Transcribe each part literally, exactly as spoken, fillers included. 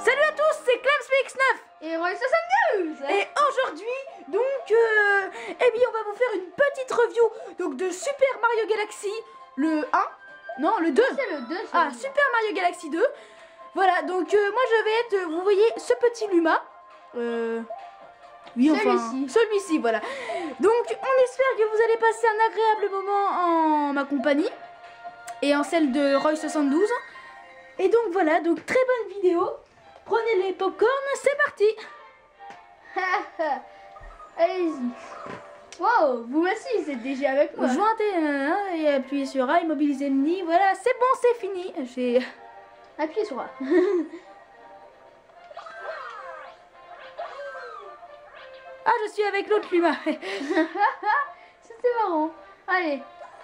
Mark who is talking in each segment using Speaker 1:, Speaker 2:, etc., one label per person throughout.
Speaker 1: Salut à tous, c'est Clemspix neuf
Speaker 2: et Roy soixante-douze.
Speaker 1: Et aujourd'hui, donc, euh, eh bien, on va vous faire une petite review donc, de Super Mario Galaxy, le un, non, le deux.
Speaker 2: C'est le deux.
Speaker 1: Ah, Super Mario Galaxy deux. Voilà, donc euh, moi je vais être, vous voyez, ce petit Luma. Euh... Oui, enfin,
Speaker 2: celui-ci.
Speaker 1: Celui-ci, voilà. Donc, on espère que vous allez passer un agréable moment en ma compagnie et en celle de Roy soixante-douze. Et donc voilà, donc très bonne vidéo. Prenez les popcorn, c'est parti.
Speaker 2: Allez-y. Wow, vous aussi, c'est déjà avec moi.
Speaker 1: Jointez euh, et appuyez sur A, immobilisez le nid. Voilà, c'est bon, c'est fini. J'ai
Speaker 2: appuyé sur A.
Speaker 1: Ah, je suis avec l'autre Luma.
Speaker 2: C'était marrant. Allez.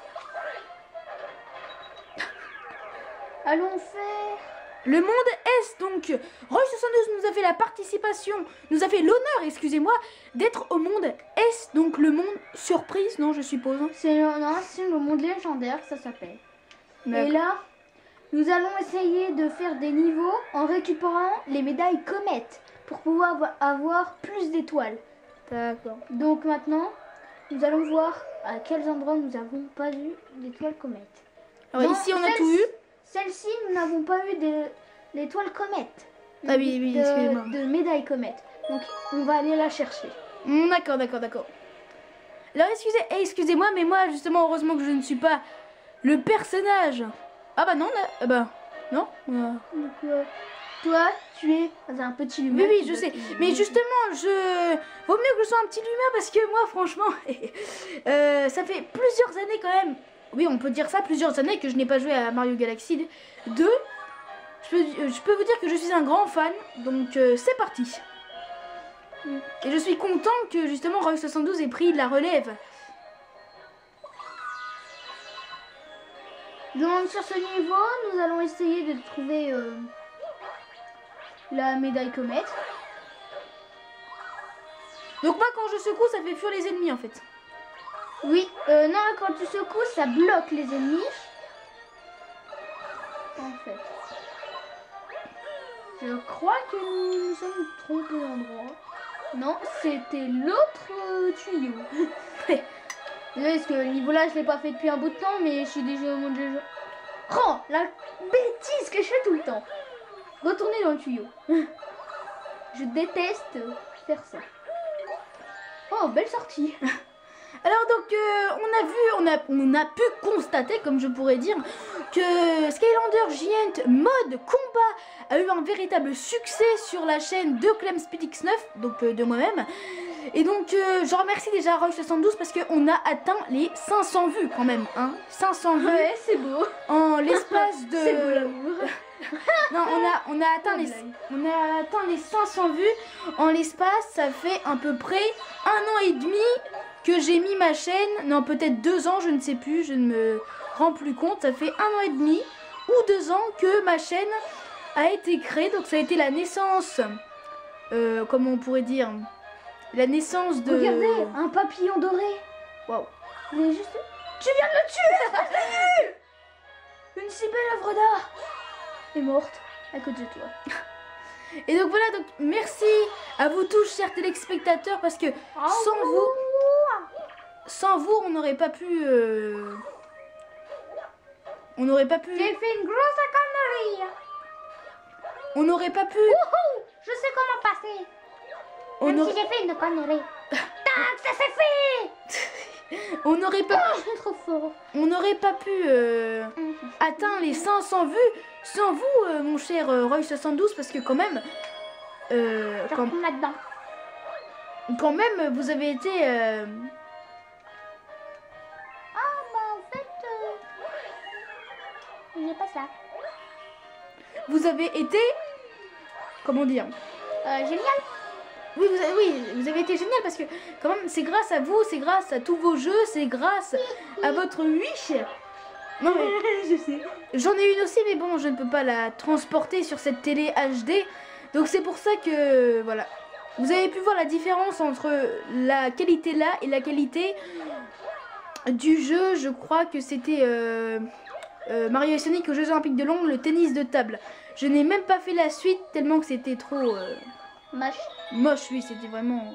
Speaker 2: Allons faire...
Speaker 1: Le monde Est, donc, Roy soixante-douze nous a fait la participation, nous a fait l'honneur, excusez-moi, d'être au monde Est, donc le monde surprise, non, je suppose.
Speaker 2: C'est le, non, c'est le monde légendaire, ça s'appelle. Et là, nous allons essayer de faire des niveaux en récupérant les médailles comètes pour pouvoir avoir plus d'étoiles.
Speaker 1: D'accord.
Speaker 2: Donc maintenant, nous allons voir à quels endroits nous n'avons pas eu d'étoiles comètes.
Speaker 1: Alors
Speaker 2: non,
Speaker 1: ici, on a tout eu.
Speaker 2: Celle-ci, nous n'avons pas eu de l'étoile comète.
Speaker 1: Ah oui, oui, excusez-moi.
Speaker 2: De, de médaille comète. Donc, on va aller la chercher.
Speaker 1: Mmh, d'accord, d'accord, d'accord. Alors, excusez, eh, excusez-moi, mais moi, justement, heureusement que je ne suis pas le personnage. Ah bah non, là, ah bah, non. Euh...
Speaker 2: Donc, euh, toi, tu es un petit Luma.
Speaker 1: Oui, oui, je sais. Mais justement, je... Vaut mieux que je sois un petit Luma parce que moi, franchement, euh, ça fait plusieurs années quand même. Oui, on peut dire ça, plusieurs années que je n'ai pas joué à Mario Galaxy deux. Je peux, je peux vous dire que je suis un grand fan, donc euh, c'est parti. Et je suis content que justement Roy soixante-douze ait pris la relève.
Speaker 2: Donc sur ce niveau, nous allons essayer de trouver euh, la médaille comète.
Speaker 1: Donc moi quand je secoue, ça fait fuir les ennemis en fait.
Speaker 2: Oui, euh, non, quand tu secoues, ça bloque les ennemis. En fait. Je crois que nous nous sommes trompés d'endroit. Non, c'était l'autre euh, tuyau. Désolé, parce que le niveau là, je l'ai pas fait depuis un bout de temps, mais je suis déjà au monde des jeux. Oh, la bêtise que je fais tout le temps. Retourner dans le tuyau. Je déteste faire ça. Oh, belle sortie.
Speaker 1: Alors donc euh, on a vu, on a, on a pu constater, comme je pourrais dire, que Skylander Giant mode combat a eu un véritable succès sur la chaîne de Clemspix neuf, donc euh, de moi-même. Et donc euh, je remercie déjà Roy soixante-douze parce qu'on a atteint les cinq cents vues quand même, hein, cinq cents vues.
Speaker 2: Ouais, c'est beau.
Speaker 1: En l'espace de...
Speaker 2: C'est beau l'amour.
Speaker 1: Non, on a, on a atteint les, on a atteint les cinq cents vues en l'espace. Ça fait à peu près un an et demi que j'ai mis ma chaîne. Non, peut-être deux ans, je ne sais plus, je ne me rends plus compte. Ça fait un an et demi ou deux ans que ma chaîne a été créée. Donc ça a été la naissance, euh, comment on pourrait dire, la naissance de...
Speaker 2: Regardez, un papillon doré.
Speaker 1: Waouh.
Speaker 2: Il est juste... Tu viens de le tuer. Une si belle œuvre d'art est morte à cause de toi.
Speaker 1: Et donc voilà, donc merci à vous tous, chers téléspectateurs, parce que sans vous, sans vous, on n'aurait pas pu, euh, on n'aurait pas pu,
Speaker 2: J'ai fait une grosse connerie.
Speaker 1: on n'aurait pas pu,
Speaker 2: Wouhou, je sais comment passer.
Speaker 1: on
Speaker 2: Même
Speaker 1: aurait,
Speaker 2: si j'ai fait une connerie. Tac, ça s'est fait.
Speaker 1: on n'aurait pas,
Speaker 2: Oh, je suis trop fort.
Speaker 1: on n'aurait pas pu euh, atteindre les cinq cents vues sans vous, euh, mon cher euh, Roy soixante-douze, parce que quand même, euh,
Speaker 2: Je
Speaker 1: quand,
Speaker 2: retourne là-dedans.
Speaker 1: quand même, vous avez été euh,
Speaker 2: Ah, bah en fait, euh... j'ai pas ça.
Speaker 1: vous avez été, comment dire,
Speaker 2: Euh, génial.
Speaker 1: oui vous, avez, oui, vous avez été génial parce que quand même c'est grâce à vous, c'est grâce à tous vos jeux, c'est grâce à votre Wish. Non mais
Speaker 2: Je sais.
Speaker 1: j'en ai une aussi, mais bon, je ne peux pas la transporter sur cette télé H D, donc c'est pour ça que voilà. Vous avez pu voir la différence entre la qualité là et la qualité du jeu. Je crois que c'était euh, euh, Mario et Sonic aux Jeux Olympiques de Londres, le tennis de table. Je n'ai même pas fait la suite tellement que c'était trop euh,
Speaker 2: Moche.
Speaker 1: moche, oui, c'était vraiment...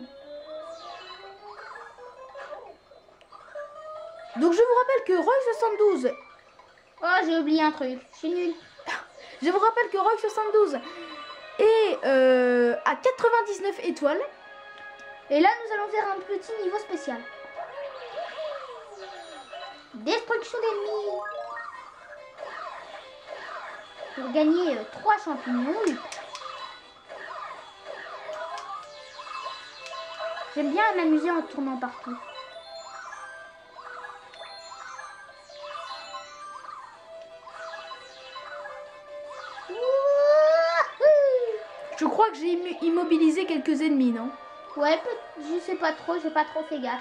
Speaker 1: Donc je vous rappelle que Roy soixante-douze...
Speaker 2: Oh, j'ai oublié un truc. Je suis nulle.
Speaker 1: Je vous rappelle que Roy soixante-douze est euh, à quatre-vingt-dix-neuf étoiles.
Speaker 2: Et là, nous allons faire un petit niveau spécial. Destruction d'ennemis. Pour gagner euh, trois champignons. J'aime bien m'amuser en tournant partout.
Speaker 1: Je crois que j'ai immo- immobilisé quelques ennemis, non?
Speaker 2: Ouais, peut- je sais pas trop, j'ai pas trop fait gaffe.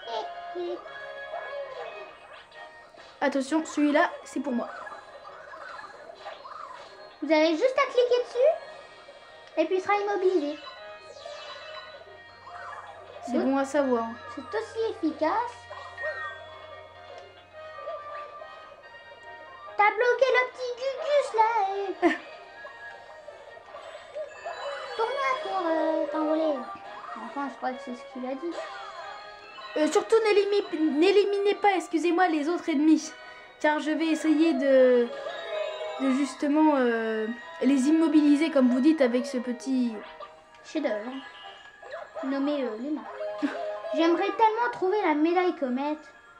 Speaker 1: Attention, celui-là, c'est pour moi.
Speaker 2: Vous avez juste à cliquer dessus et puis il sera immobilisé.
Speaker 1: C'est bon à savoir.
Speaker 2: C'est aussi efficace. T'as bloqué le petit Gugus là. Et... Tourne-là pour euh, t'envoler. Enfin, je crois que c'est ce qu'il a dit.
Speaker 1: Euh, surtout, n'élimi- n'éliminez pas, excusez-moi, les autres ennemis. Car je vais essayer de, de justement euh, les immobiliser, comme vous dites, avec ce petit...
Speaker 2: Chef-d'œuvre. Nommé euh, Luna. J'aimerais tellement trouver la médaille comète.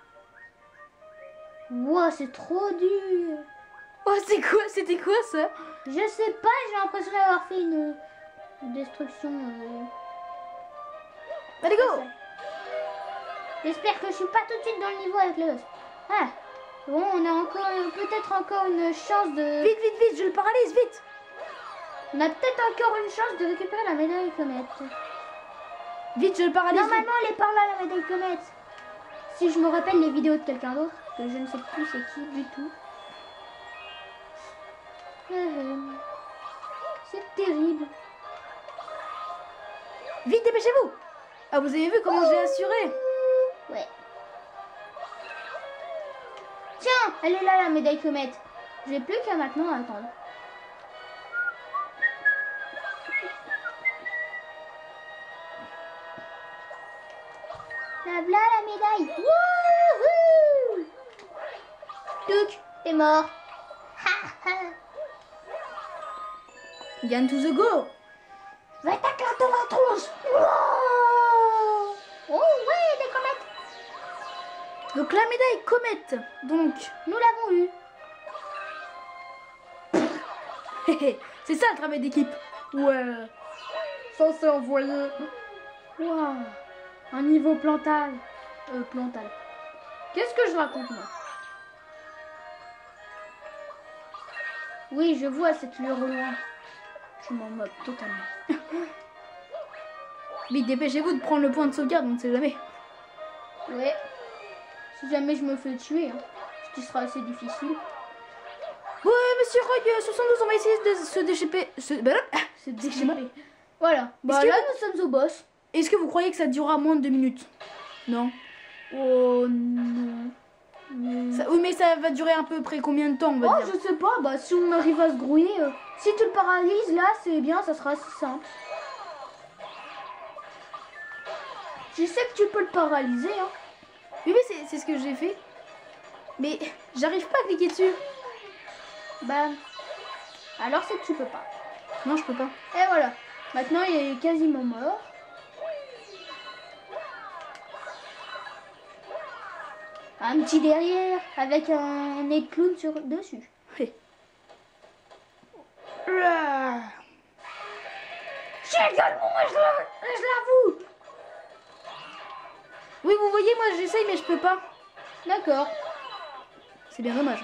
Speaker 2: Wow, c'est trop dur.
Speaker 1: Oh, c'est quoi? C'était quoi ça?
Speaker 2: Je sais pas, j'ai l'impression d'avoir fait une, une destruction. Euh...
Speaker 1: Allez, go!
Speaker 2: J'espère que je suis pas tout de suite dans le niveau avec le boss. Ah, bon, on a encore peut-être encore une chance de...
Speaker 1: Vite, vite, vite, je le paralyse, vite!
Speaker 2: On a peut-être encore une chance de récupérer la médaille comète.
Speaker 1: Vite, je le paralyse.
Speaker 2: Normalement, elle est par là, la médaille comète. Si je me rappelle les vidéos de quelqu'un d'autre, que je ne sais plus c'est qui du tout. Euh, c'est terrible.
Speaker 1: Vite, dépêchez-vous! Ah, vous avez vu comment j'ai assuré?
Speaker 2: Ouais. Tiens, elle est là, la médaille comète. J'ai plus qu'à maintenant attendre. La voilà la médaille. Wouhou! Touc, t'es mort. Ha, ha.
Speaker 1: Gain to the go!
Speaker 2: Je vais t'éclater ma tronche. Wow! Oh ouais, des comètes.
Speaker 1: Donc la médaille comète, donc
Speaker 2: Nous l'avons eu.
Speaker 1: c'est ça le travail d'équipe. Ouais, ça c'est envoyé.
Speaker 2: Waouh, un niveau plantal. Euh, plantal. Qu'est-ce que je raconte moi? Oui, je vois cette lueur au loin. Je m'en moque totalement.
Speaker 1: Vite, dépêchez-vous de prendre le point de sauvegarde, on ne sait jamais.
Speaker 2: Ouais. Si jamais je me fais tuer, hein, ce qui sera assez difficile.
Speaker 1: Ouais, monsieur Roy soixante-douze, on va essayer de se déchipper. Se... Bah là,
Speaker 2: C'est déchiré. Voilà. Bah
Speaker 1: que
Speaker 2: là,
Speaker 1: vous-
Speaker 2: nous sommes au boss.
Speaker 1: est-ce que vous croyez que ça durera moins de deux minutes? Non.
Speaker 2: Oh non. Hmm.
Speaker 1: Ça- oui, mais ça va durer à peu près combien de temps, on va
Speaker 2: Oh,
Speaker 1: dire?
Speaker 2: je sais pas. Bah, si on arrive à se grouiller, euh, si tu le paralyses, là, c'est bien, ça sera assez simple. Je sais que tu peux le paralyser, hein.
Speaker 1: Oui, mais c'est- c'est ce que j'ai fait. Mais j'arrive pas à cliquer dessus.
Speaker 2: Bah, alors c'est que tu peux pas.
Speaker 1: Non, je peux pas.
Speaker 2: Et voilà. Maintenant, il est quasiment mort. Un petit derrière avec un nez de clown sur dessus.
Speaker 1: Ah.
Speaker 2: J'ai également, je l'a- je l'avoue.
Speaker 1: Oui, vous voyez, moi j'essaye, mais je peux pas.
Speaker 2: D'accord.
Speaker 1: C'est bien dommage.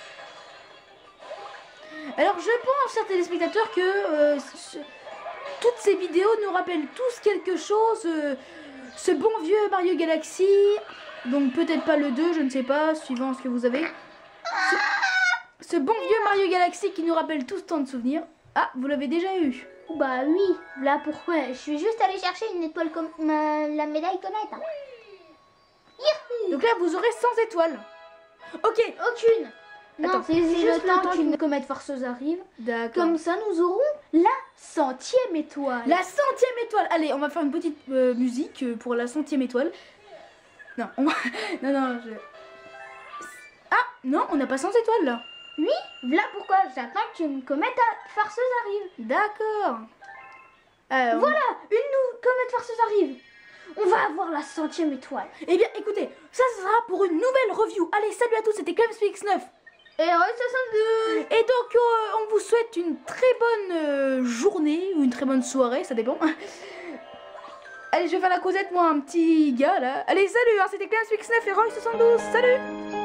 Speaker 1: Alors, je pense, chers téléspectateurs, que euh, ce- toutes ces vidéos nous rappellent tous quelque chose. euh, ce bon vieux Mario Galaxy. Donc, peut-être pas le deux, je ne sais pas, suivant ce que vous avez. Ce, ce bon vieux Mario Galaxy qui nous rappelle tous tant de souvenirs. Ah, vous l'avez déjà eu.
Speaker 2: Bah oui, là pourquoi? Je suis juste allée chercher une étoile comme ma- la médaille comète. Hein. Youhou.
Speaker 1: Donc là, vous aurez cent étoiles. Ok,
Speaker 2: Aucune. Non,
Speaker 1: Attends,
Speaker 2: c'est juste le temps qu'une comète farceuse arrive.
Speaker 1: D'accord.
Speaker 2: Comme ça, nous aurons la centième étoile.
Speaker 1: La centième étoile. Allez, on va faire une petite euh, musique euh, pour la centième étoile. Non, on va... non, non, je... Ah, non, on n'a pas cent étoiles là.
Speaker 2: Oui, voilà pourquoi j'attends qu'une comète farceuse arrive.
Speaker 1: D'accord. Euh, on-
Speaker 2: Voilà, une nou- comète farceuse arrive. On va avoir la centième étoile.
Speaker 1: Eh bien, écoutez, ça sera pour une nouvelle review. Allez, salut à tous, c'était ClemsPix neuf.
Speaker 2: Et Roy soixante-deux.
Speaker 1: Et donc, euh, on vous souhaite une très bonne euh, journée ou une très bonne soirée, ça dépend. Allez, je vais faire la causette, moi, un petit gars là. Allez, salut, hein, c'était ClemsPix neuf et Roy soixante-douze. Salut.